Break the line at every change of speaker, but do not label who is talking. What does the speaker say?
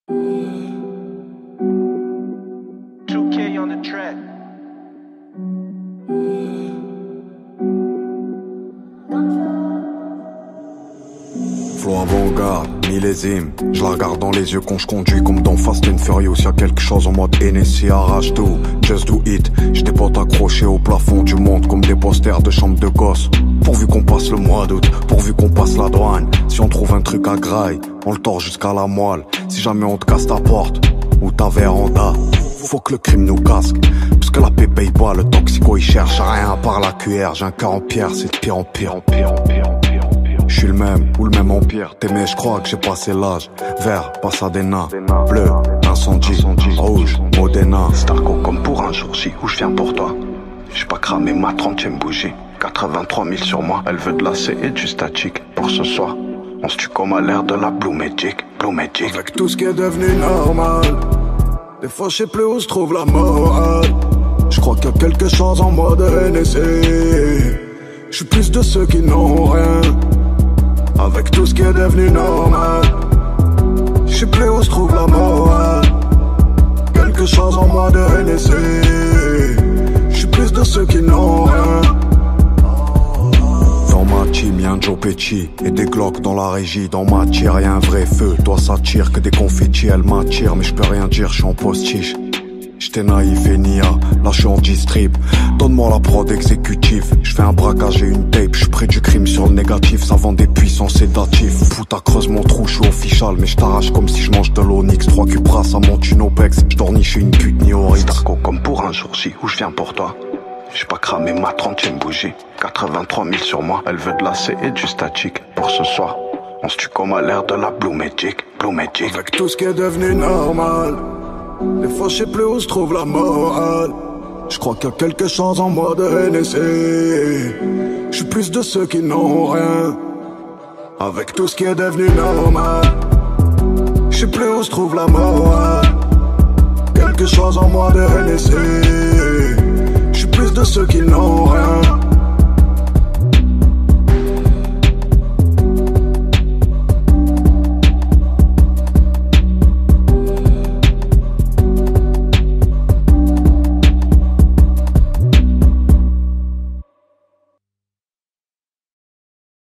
2K on the track.
Flow avant-garde, millésime. Je la regarde dans les yeux quand je conduis comme dans Fast and Furious. Y'a quelque chose en mode Hennessy, arrache tout, just do it. J'ai des potes accrochés au plafond du monde comme des posters de chambre de gosse. Pourvu qu'on passe le mois d'août, pourvu qu'on passe la douane. Si on trouve un truc à graille, on le tord jusqu'à la moelle. Si jamais on te casse ta porte ou ta véranda, faut que le crime nous casque. Parce que la paix paye pas, le toxico il cherche à rien à part la cuillère. J'ai un cœur en pierre, c'est de pire en pire. Je suis le même, ou le même empire. T'aimais, je crois que j'ai passé l'âge. Vert, Pasadena. Bleu, incendie. Rouge, Modena.
Starco comme pour un jour J où je viens pour toi. J'ai pas cramé ma 30e bougie. 83 000 sur moi, elle veut de la C et du statique. Pour ce soir, on se tue comme à l'air de la Blue Magic.
Avec tout ce qui est devenu normal, des fois je sais plus où se trouve la morale. Je crois qu'il y a quelque chose en moi de Hennessy. Je suis plus de ceux qui n'ont rien. Avec tout ce qui est devenu normal, je sais plus où se trouve la morale. Quelque chose en moi de Hennessy. Je suis plus de ceux qui n'ont rien. Dans ma team y'a un Joe Pesci et des Glocks dans la régie. Dans ma tire y'a un vrai feu. Toi ça tire que des confettis, elle m'attire. Mais je peux rien dire, je suis en postiche. J'étais naïf et nia, là j'suis en distrib. Donne-moi la prod exécutive. J'fais un braquage et une tape. J'suis près du crime sur le négatif. Ça vend des puissants sédatifs. Puta creuse mon trou, j'suis official. Mais j't'arrache comme si j'mange de l'Onyx. 3 cupras, ça monte une Opex. J'dornis chez une pute ni au Ritz.
Starco comme pour un jour J où je viens pour toi. J'ai pas cramé ma 30e bougie. 83 000 sur moi, elle veut de la C et du statique. Pour ce soir, on se tue comme à l'air de la Blue Magic.
Avec tout ce qui est devenu normal, des fois je sais plus où se trouve la morale. Je crois qu'il y a quelque chose en moi de Hennessy. Je suis plus de ceux qui n'ont rien. Avec tout ce qui est devenu normal, je sais plus où se trouve la morale. Quelque chose en moi de Hennessy. Je suis plus de ceux qui n'ont rien.